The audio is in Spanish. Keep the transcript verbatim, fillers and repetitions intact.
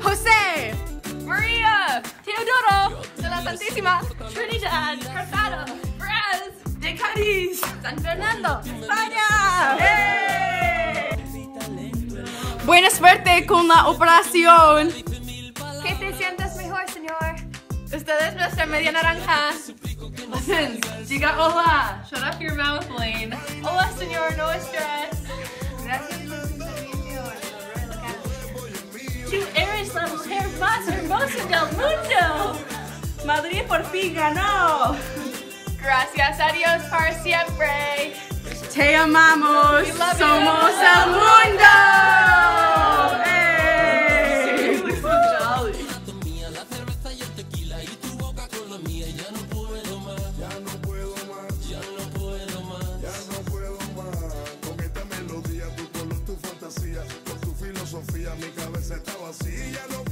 José, María, Teodoro, de la Santísima, Trinidad, Cartagena, Braz, de Cádiz, San Fernando, España. ¡Eh! Buena suerte con la operación. ¿Qué te sientes mejor, señor? Usted es nuestra media naranja. Listen, diga hola. Shut up your mouth, Lane. Hola, señor, no stress. Gracias por su servicio. Tú eres la mujer más hermosa del mundo. Madrid por fin ganó. Gracias a Dios para siempre. Te amamos. We love you. Somos el mundo. ¡Hey! So jolly. Con esta melodía, tu color, tu fantasía, con tu filosofía, mi cabeza está vacía, no